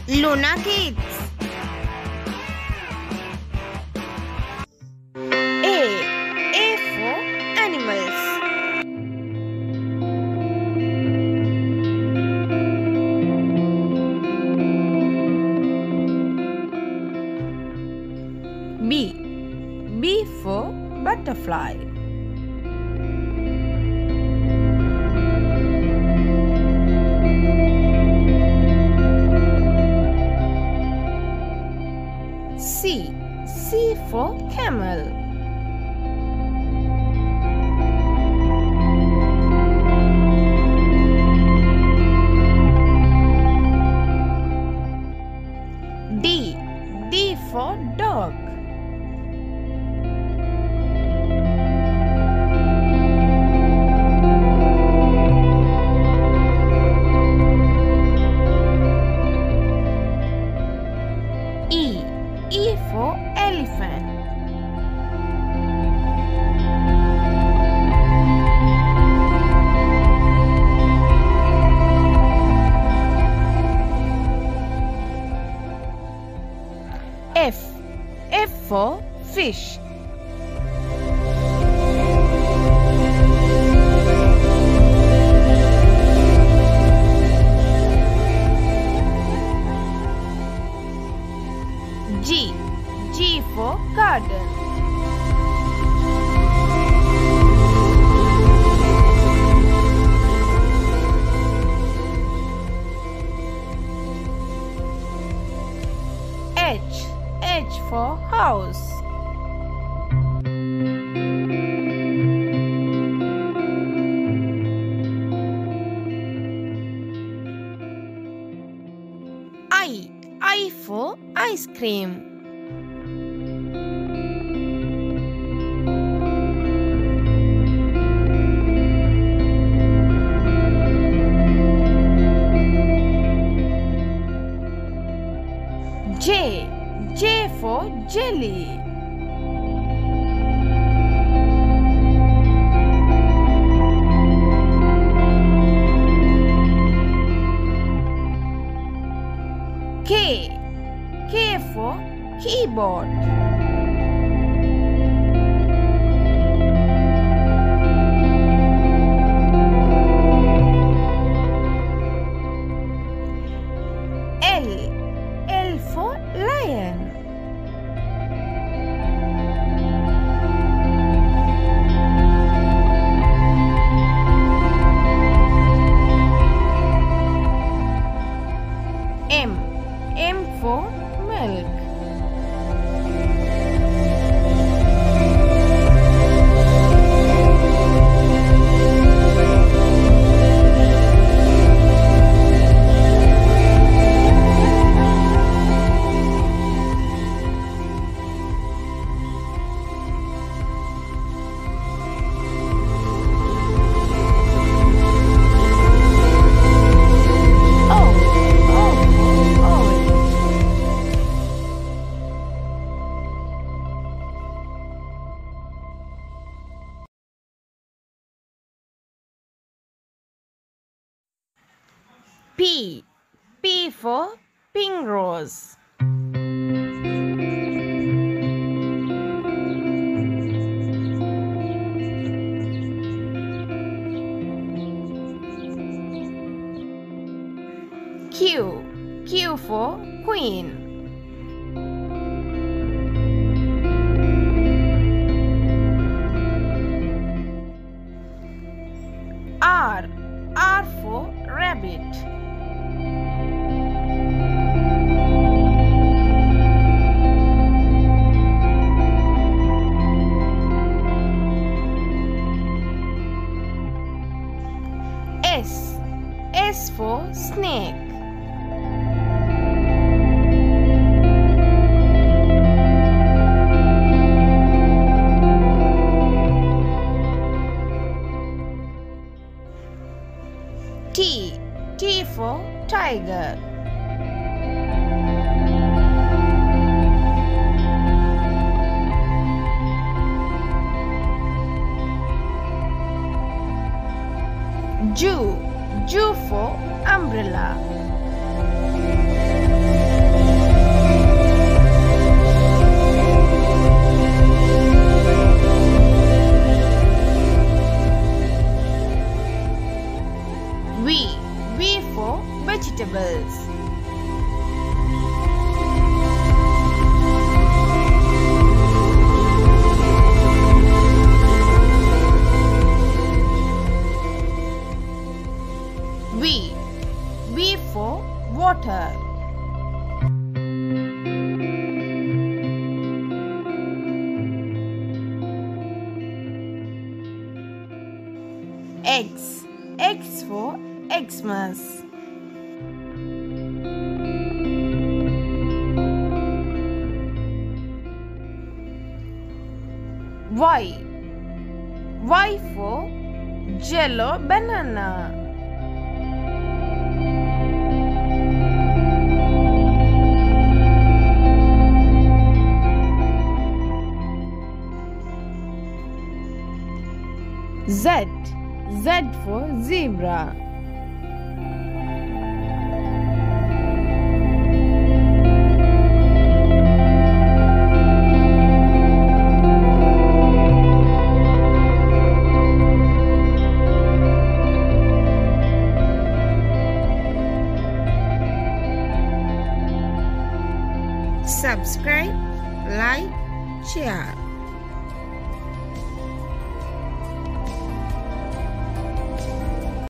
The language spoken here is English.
Luna Kids. A for animals. B for butterfly. C for camel. D for dog. E for elephant. F for fish. G for garden. H for house. I for ice cream. J for jelly. K for keyboard. L for lion. M for milk. P for pink rose. Q for queen. R for rabbit. S for snake. T for tiger. Ju for umbrella. vegetables. V. V for water. X. X for Xmas. Y. Y for Jello banana. Z. Z for zebra. Subscribe, like, share.